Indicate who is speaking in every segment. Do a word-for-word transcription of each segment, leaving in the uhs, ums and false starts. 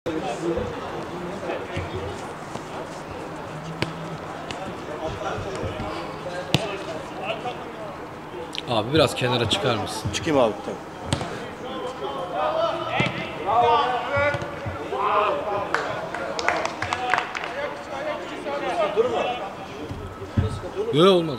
Speaker 1: Abi biraz kenara çıkar mısın?
Speaker 2: Çıkayım abi tabii.
Speaker 1: Yok olmadı.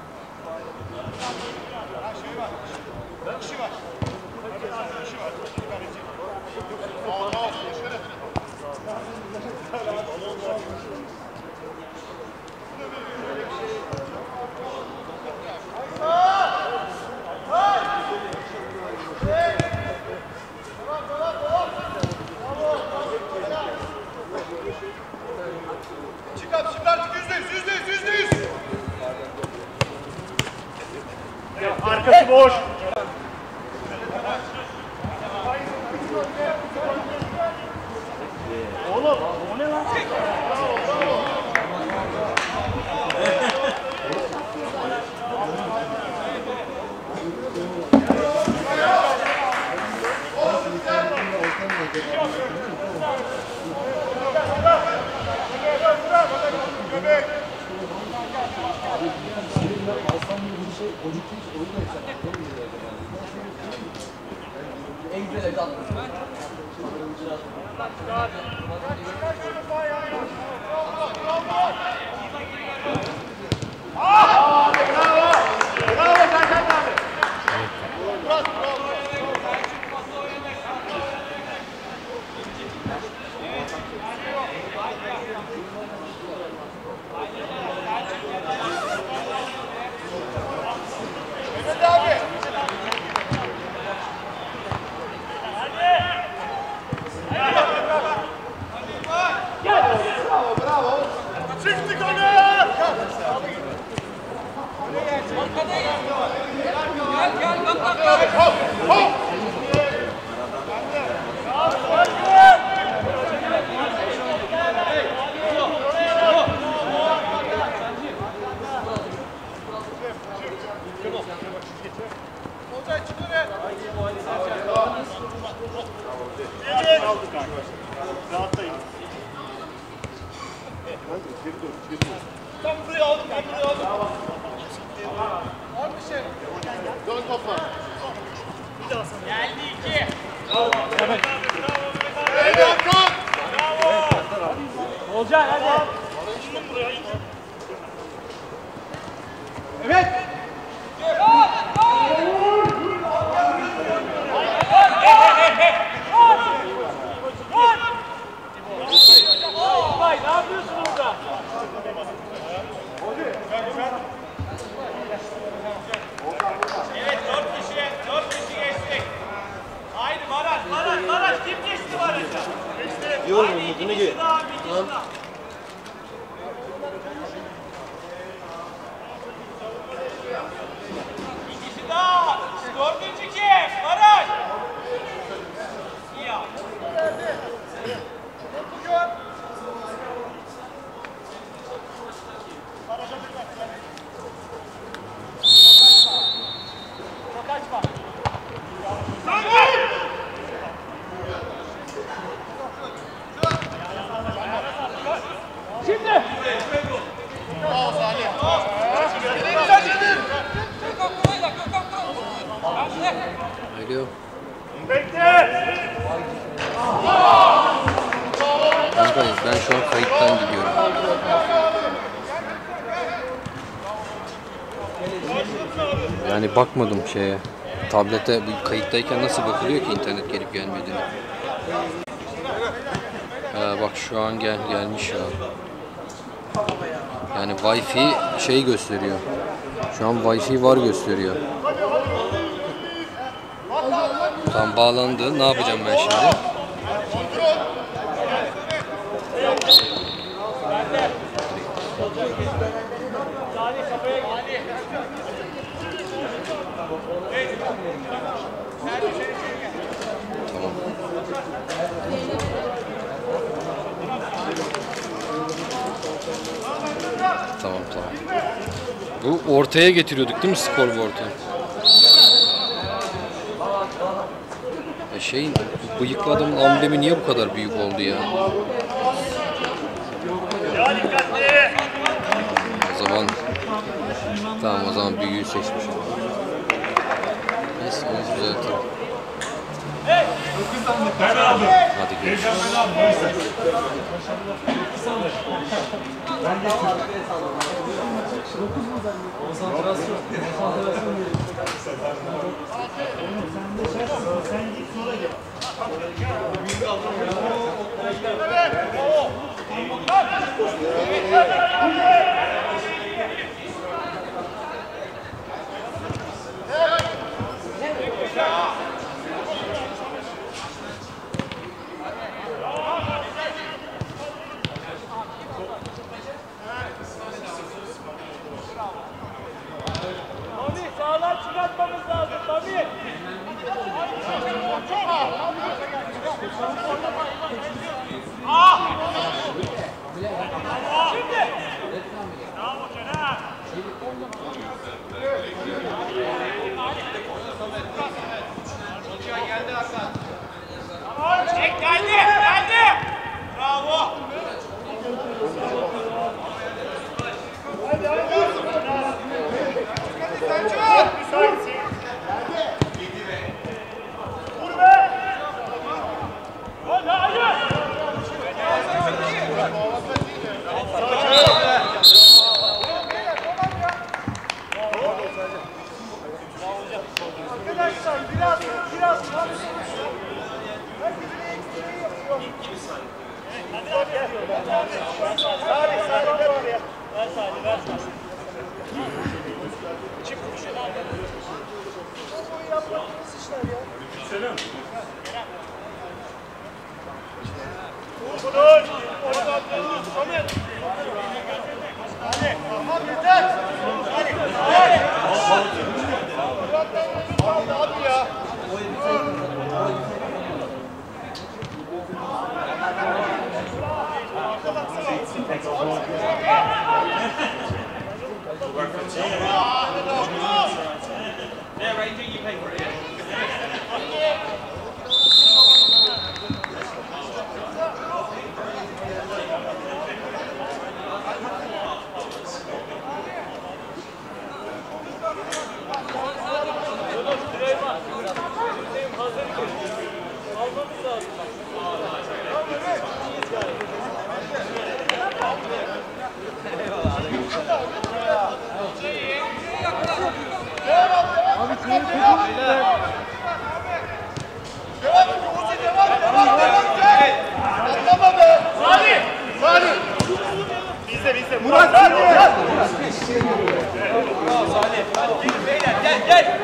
Speaker 2: Arkası boş. Oğlum o ne lan?
Speaker 3: En güzel evde atmış.
Speaker 4: Tam buraya aldım, tam buraya aldım. Var bir şey. Dön topa. Bir daha sana. Geldi iki. Bravo. Evet. Bravo. Bravo. Bravo.
Speaker 2: Olacak hadi.
Speaker 4: Arayışın buraya.
Speaker 2: Evet.
Speaker 4: Vay, ne yapıyorsun orada? Evet, dört kişi, dört kişi geçtik. Haydi Baraj, Baraj, Baraj kim geçti Baraj'a? Geçti. Haydi iki kişi daha, bir kişi daha. Bir kişi daha. Dördüncü kim? Baraj. İyi ya. Kaçma. Şimdi. Bravo Salih.
Speaker 1: Alo.
Speaker 2: Bekle.
Speaker 1: Kanka ben şu an kayıttan gidiyorum. Yani bakmadım şeye. Tablete bu kayıttayken nasıl bakılıyor ki internet gelip gelmediğini. Ha, bak şu an gel gelmiş ya. Yani Wi-Fi şey gösteriyor. Şu an Wi-Fi var gösteriyor. Tam bağlandı. Ne yapacağım ben şimdi? Tamam. Tamam tamam. Bu ortaya getiriyorduk değil mi scoreboard'u? Şeyin, bıyıklı adamın amblemi niye bu kadar büyük oldu ya?
Speaker 2: Ya dikkatli.
Speaker 1: O zaman tamam, o zaman büyüğü seçmişim. Neyse, onu düzeltelim. Hadi görüşürüz.
Speaker 4: Mami sağdan çıkartmamız lazım Mami. Çek geldi geldi. Bravo.
Speaker 2: Müsaitsin. Vur be.
Speaker 4: Hadi hadi. Arkadaşlar biraz biraz
Speaker 2: Salih, Salih ver oraya.
Speaker 4: ver Salih ver Salih.
Speaker 2: Vur bunu. Tamam yeter. Hadi. Hadi. Hadi ya.
Speaker 4: Yeah, right here you pay for it.
Speaker 2: Salih. Salih. Bizde bizde. Murat Salih.
Speaker 4: Gel gel.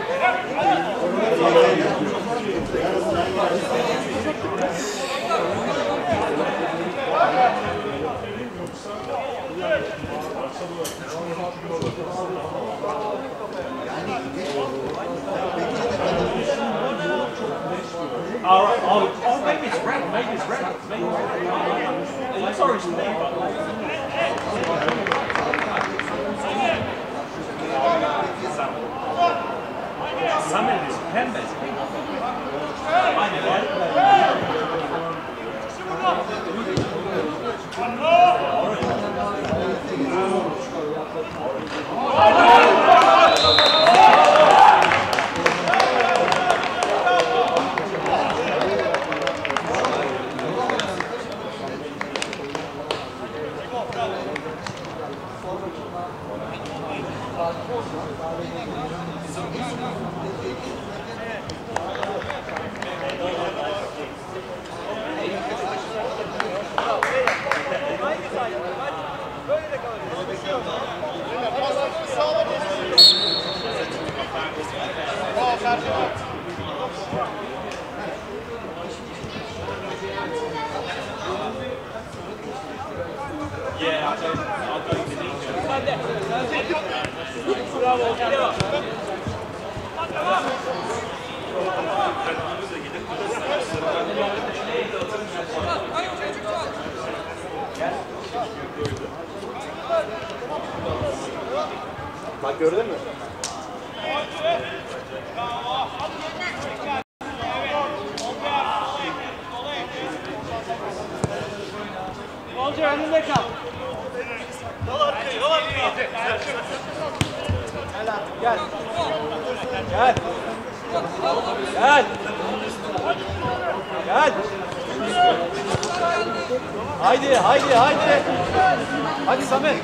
Speaker 5: All right. Oh, oh, maybe it's red. Maybe it's red. Maybe it's red. It looks orange to me. Salmon is pembe.
Speaker 4: Yeah, I'll go. I'll go to the Bravo.
Speaker 2: Bak gördün mü?
Speaker 4: Bravo.
Speaker 5: Gel. Gel. Gel. Haydi, haydi, haydi. Hadi Samet.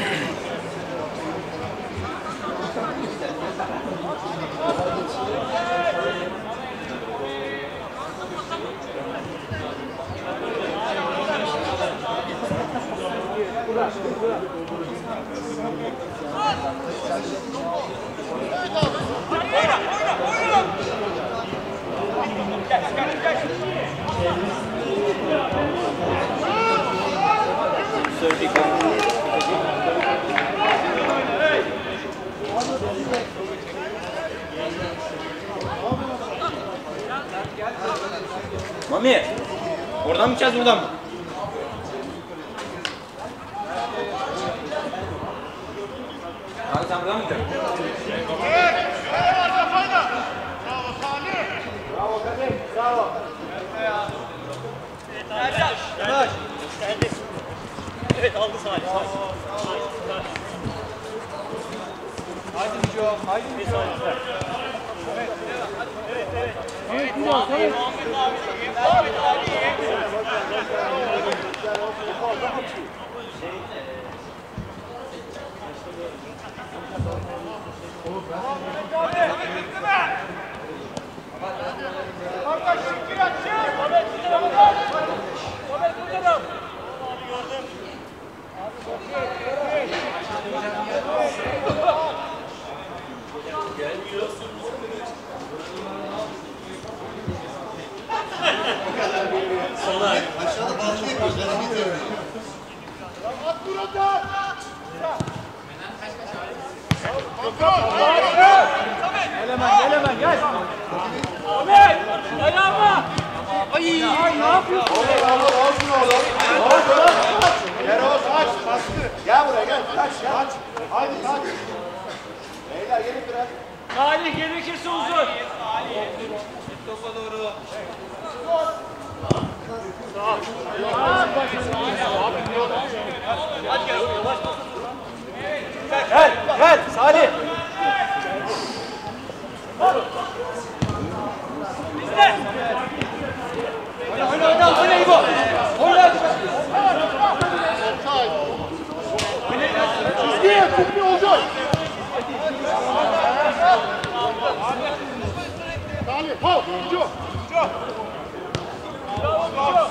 Speaker 3: Mami, oradan mı gideceğiz buradan mı? Abi sen buradan mı gidiyorsun?
Speaker 4: Bravo Salih.
Speaker 2: Bravo Kadir. Bravo.
Speaker 5: Yavaş.
Speaker 4: Geldi. Evet aldı Salih.
Speaker 5: Haydi Nico, haydi Nico.
Speaker 4: Evet evet. Evet Muhammed abi. Muhammed abi.
Speaker 2: Aşağıda baskı yapıyoruz. Yani bitiriyor.
Speaker 4: At burada.
Speaker 5: Gel hemen, gel hemen, gel. Ahmet, gel ama. Ay, ay ne yapıyorsun?
Speaker 2: Olsun oğlum.
Speaker 4: Gel Oğuz aç. Bastı.
Speaker 2: Gel buraya gel. Kaç kaç. Haydi kaç. Beyler gelin biraz.
Speaker 5: Salih gerekirse uzun. Gel, gel Salih. Oyna, oyna, oyna, oyna İbo. Oyna.
Speaker 4: Çizgiye çizgi olacak. Salih hop. Ucu. Ucu. Bravo Ucu.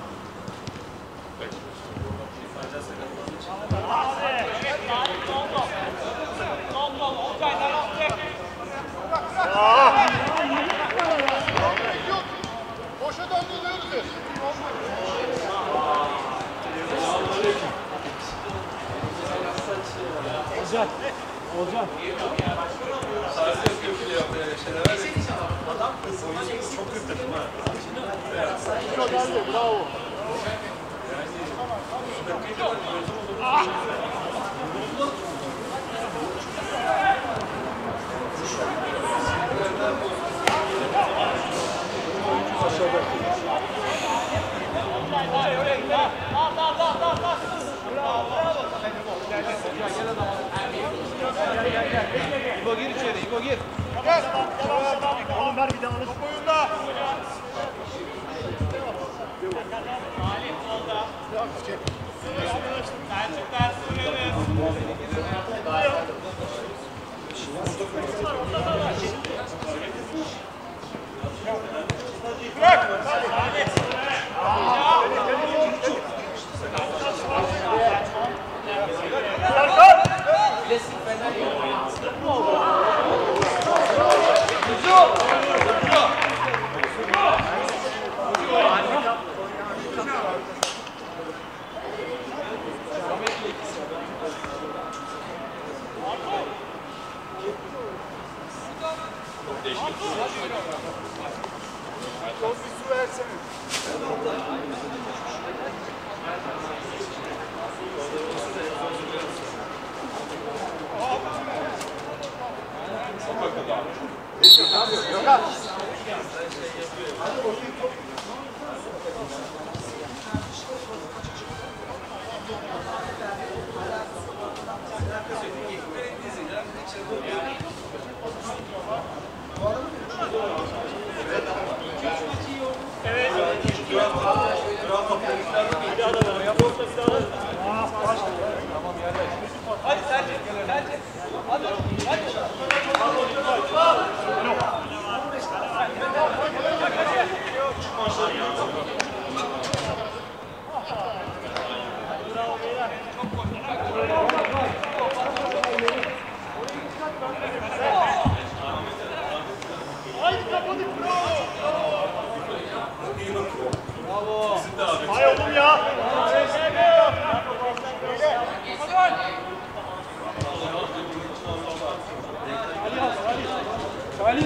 Speaker 4: Boşa döndü döndü.
Speaker 5: Olacak. Olacak.
Speaker 4: Ucu geldi. Bravo.
Speaker 5: İbo gir içeri, İbo gir.
Speaker 4: Gel. Oğlum ver bir daha alır. Top oyunda. Bırak. Çok bir su versene.
Speaker 2: Gökhan.
Speaker 4: Hadi.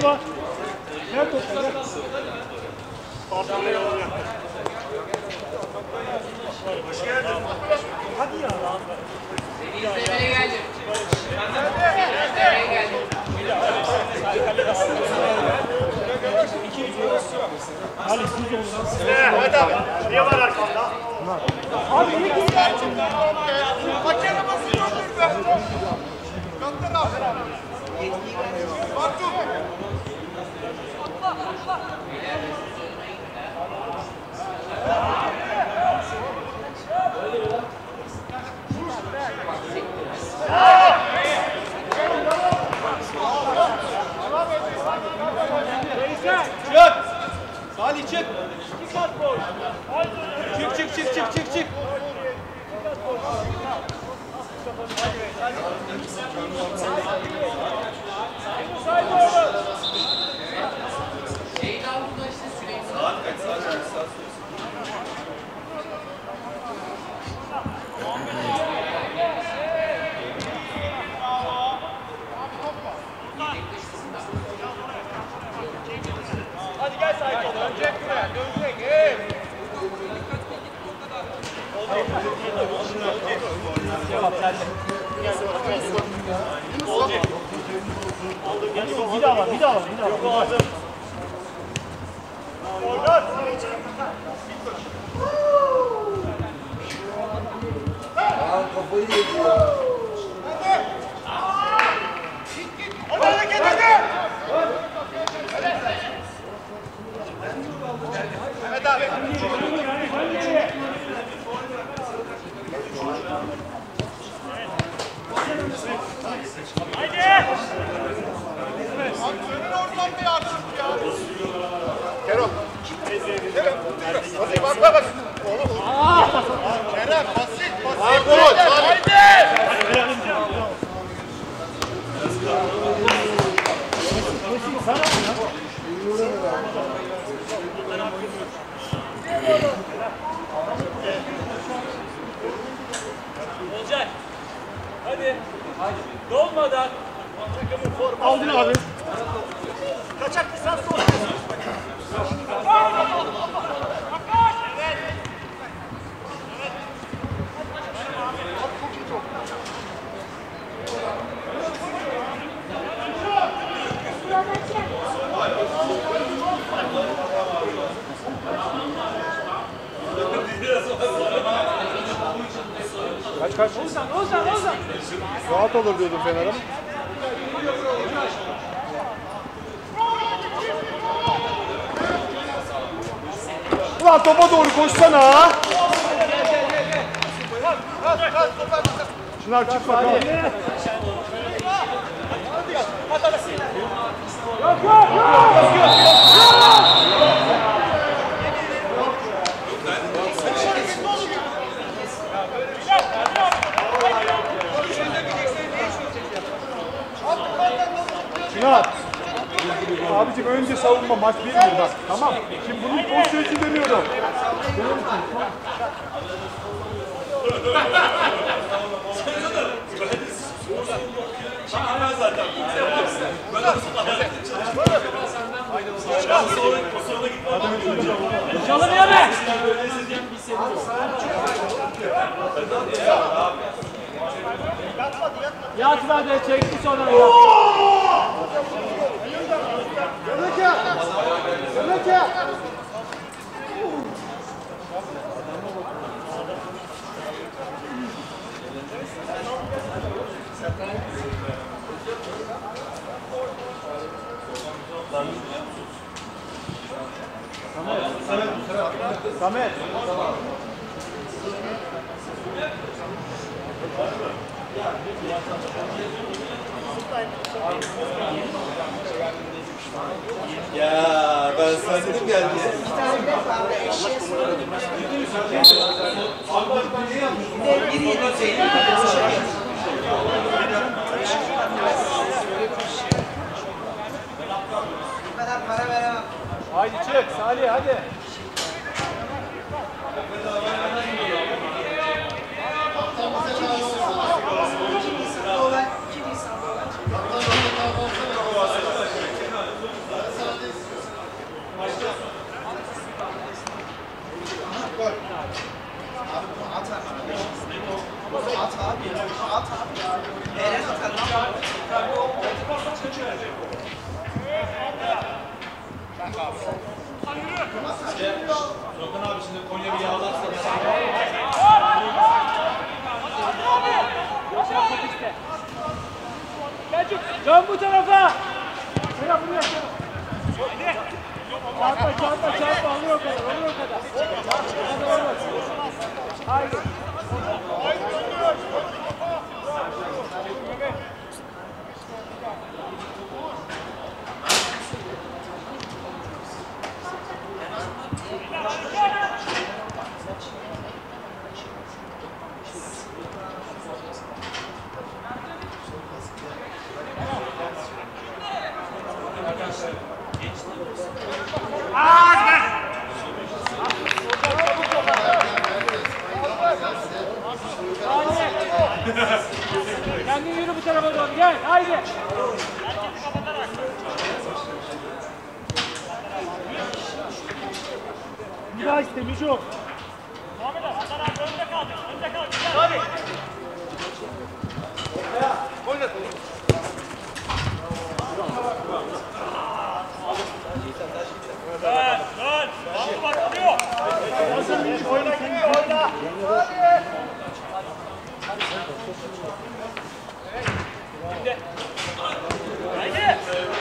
Speaker 5: topu var. Ver topu. Ver. Hadi ya.
Speaker 6: İzlemeye geldim. İzlemeye geldim.
Speaker 5: Ali siz olun.
Speaker 4: Evet abi. Niye var arkamda?
Speaker 5: Abi iyi ki
Speaker 4: Hakeme basıyor be. Gönder abi. Bak dur.
Speaker 5: çık. Salih çık. Çık çık çık çık çık çık.
Speaker 6: Şeyin altında işte Süleyman. Saat kaç saat kaç saat
Speaker 4: Hadi gel sahip ol. Dönecek buraya. Dönecek. Hey.
Speaker 5: Cevap sende. Bir daha var, bir daha var, bir daha var.
Speaker 2: Kafayı yedi.
Speaker 4: Hadi hareket hadi. Evet abi. Haydi. Antrenör oradan bir yardım ya. Kerem. Kerem. Hadi bak bak. Oğlum. Kerem basit basit. Haydi.
Speaker 5: Olacak. Hadi. Dolmadan. Aldın abi.
Speaker 4: Kaçak lisans olsun.
Speaker 5: Kaç kaç? Ozan, Ozan, Ozan.
Speaker 2: Rahat olur diyordum Fener'e.
Speaker 5: Ulan topa doğru koşsana.
Speaker 2: Çınar çık bakalım.
Speaker 5: Yok yok yok.
Speaker 2: Çınar. Abicim önce savunma maç bir bir bak. Tamam. Şimdi bunun pozisyon için dönüyorum.
Speaker 5: Çalınıyor be. Yatmadı, çekti sonra ya.
Speaker 2: Öndeki. Öndeki.
Speaker 5: Samet.
Speaker 7: Ya ben sana dedim geldi ya.
Speaker 5: Haydi çık Salih hadi.
Speaker 7: Rokan abi şimdi Konya bir yağlarsa
Speaker 5: Dön bu tarafa. Selam buraya. Çarpma çarpma çarpma alıyor o kadar alıyor o kadar. Haydi. Kendin yürü bu tarafa doğru gel haydi.
Speaker 2: Bir daha iste Müco.
Speaker 4: Muhammed abi, Hasan abi önde kaldı. Önde kaldı. Hadi. Dön, dön. Bak, bak, vuruyor. Oyna, giriyor, oyna. Haydi.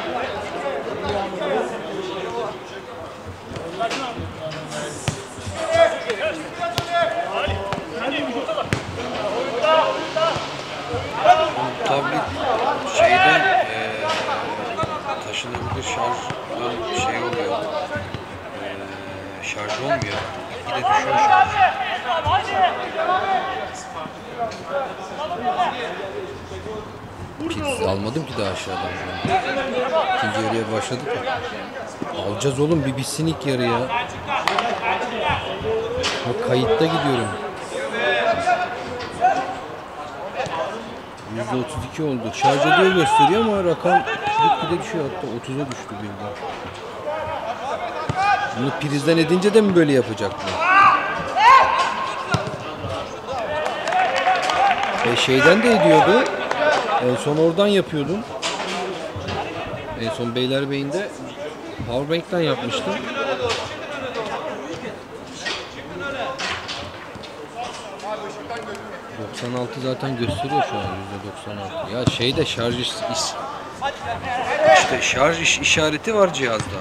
Speaker 1: Tablet şeyden eee taşınabilir şarjdan şey oluyor. Eee şarj olmuyor. Gide düşüyor şarj. Pil almadım ki daha aşağıdan. İkinci yarıya başladık ya. Alacağız oğlum bir bitsin ilk yarı ya. Bak kayıtta gidiyorum. yüzde otuz iki oldu. Şarj ediyor gösteriyor ama rakam gitgide düşüyor, hatta otuza düştü birden. Bunu prizden edince de mi böyle yapacaktı? E şeyden de ediyordu. En son oradan yapıyordum. En son Beylerbeyi'nde Powerbank'ten yapmıştım. doksan altı zaten gösteriyor şu an, yüzde doksan altı. Ya şeyde şarj iş, iş- işte şarj iş, işareti var cihazda.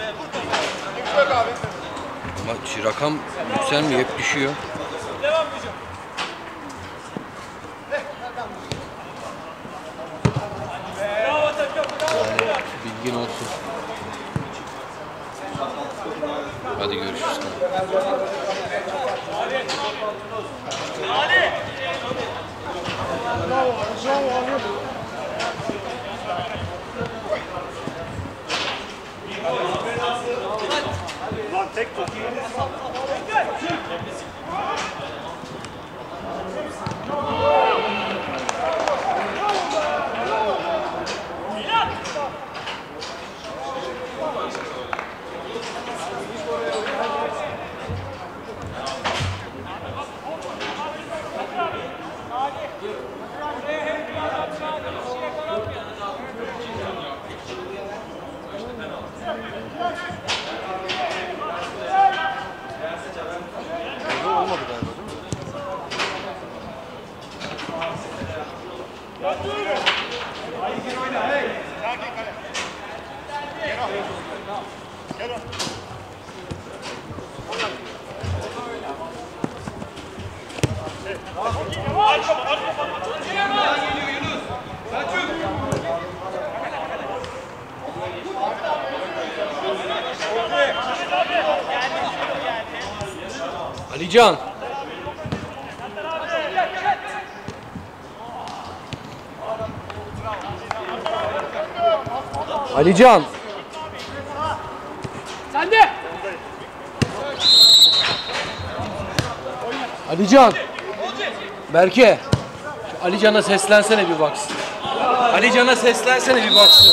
Speaker 1: Ama şu rakam yükselmiyor, hep düşüyor. Yani bilgin olsun. Hadi görüşürüz.
Speaker 2: Bravo, bravo abi. Lan tek top.
Speaker 1: Alican. Alican.
Speaker 5: Sen de.
Speaker 1: Alican. Berke. Şu Alican'a seslensene bir baksın. Alican'a seslensene bir baksın.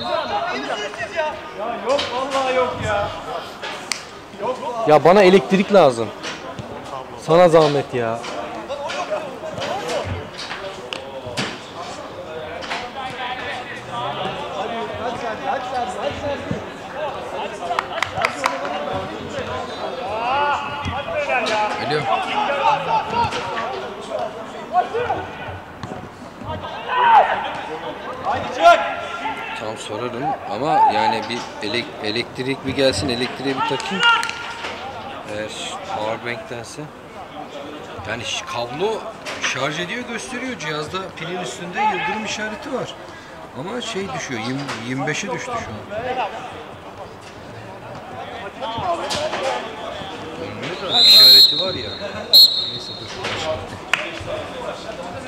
Speaker 2: Ya yok vallahi yok ya.
Speaker 1: Ya bana elektrik lazım. Sana zahmet ya.
Speaker 2: Sergi, hadi Sergi, hadi Sergi.
Speaker 1: Geliyor. Tam sorarım ama yani bir elek elektrik bir gelsin, elektriğe bir takayım. Eğer powerbank'tense. Yani kablo şarj ediyor, gösteriyor. Cihazda pilin üstünde yıldırım işareti var. Ama şey düşüyor, yirmi beşe düştü şu an. Görünüyor da işareti var ya. Neyse dur.